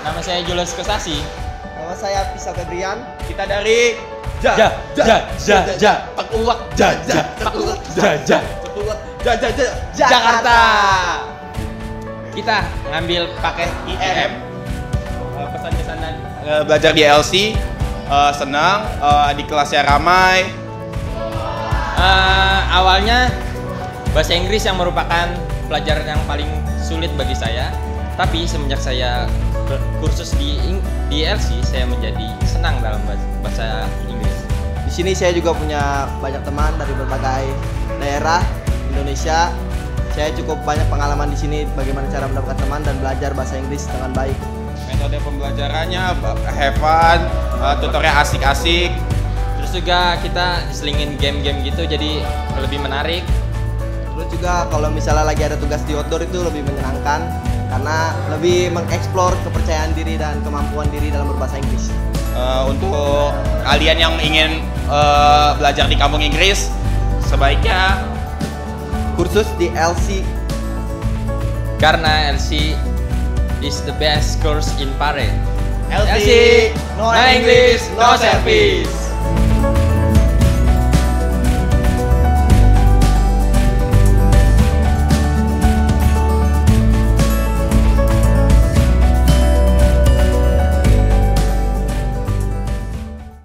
Nama saya Julius Kestasi. Nama saya Pisau Febrian. Kita dari Jakarta. Kita ngambil pakai IM. pesan-pesan dan Belajar di LC, senang, di kelasnya ramai. awalnya bahasa Inggris yang merupakan pelajaran yang paling sulit bagi saya. Tapi semenjak saya kursus di LC, saya menjadi senang dalam bahasa Inggris. Di sini saya juga punya banyak teman dari berbagai daerah Indonesia. Saya cukup banyak pengalaman di sini bagaimana cara mendapatkan teman dan belajar bahasa Inggris dengan baik. Metode pembelajarannya have fun, tutornya asik-asik. Terus juga kita diselingin game-game gitu, jadi lebih menarik. Terus juga kalau misalnya lagi ada tugas di outdoor itu lebih menyenangkan karena lebih mengeksplor kepercayaan diri dan kemampuan diri dalam berbahasa Inggris. Untuk kalian yang ingin belajar di kampung Inggris, sebaiknya Kursus di LC. Karena LC is the best course in Pare. LC, no English, no service.